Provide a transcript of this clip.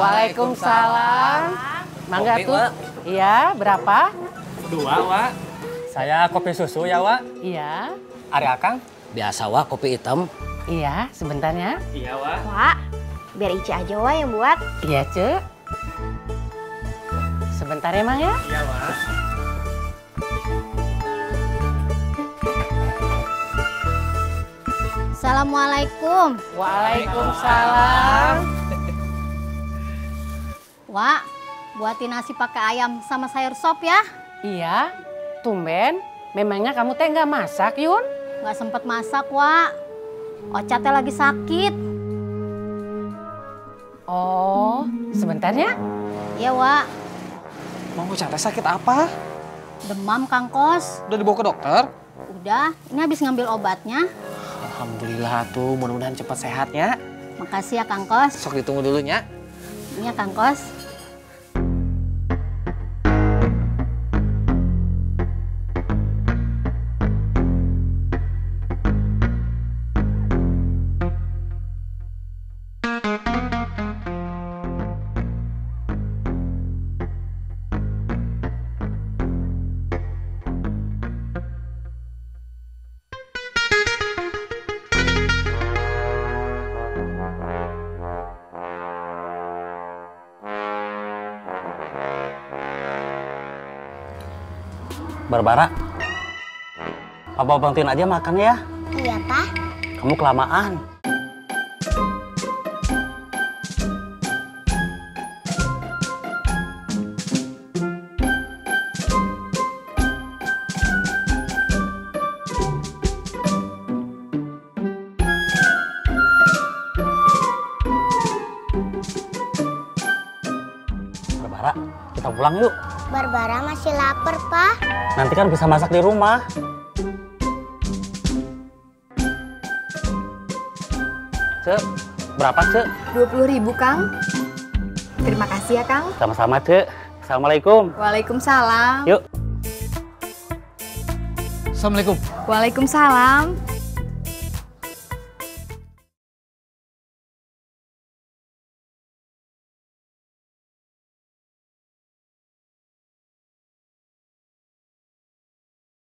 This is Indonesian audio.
Waalaikumsalam. Mangga Kopi, tuh. Wak. Iya, berapa? 2, Wak. Saya kopi susu ya, Wak. Iya. Ari Akang? Biasa Wak, kopi hitam. Iya, sebentarnya. Iya, Wak. Wak, biar Ica aja Wak yang buat. Iya, Cek. Sebentar ya, Mang ya. Iya, Wak. Assalamualaikum. Waalaikumsalam. Wak, buatin nasi pakai ayam sama sayur sop ya. Iya, tumben. Memangnya kamu teh nggak masak, Yun? Nggak sempet masak, Wak. Ocatnya lagi sakit. Oh, sebentar ya. Iya, Wak. Mau Ocat sakit apa? Demam, Kang Kos. Udah dibawa ke dokter? Udah, ini habis ngambil obatnya. Alhamdulillah tuh, mudah-mudahan cepat sehatnya. Makasih ya, Kang Kos. Sok ditunggu dulunya. Ini ya, Kang Kos. Barbara, Papa bantuin aja makan ya. Iya, Pak. Kamu kelamaan. Barbara, kita pulang yuk. Barbara masih lapar, Pak. Nanti kan bisa masak di rumah. Cek, berapa Cek? 20.000, Kang. Terima kasih ya, Kang. Sama-sama Cek. Assalamualaikum. Waalaikumsalam. Yuk. Assalamualaikum. Waalaikumsalam.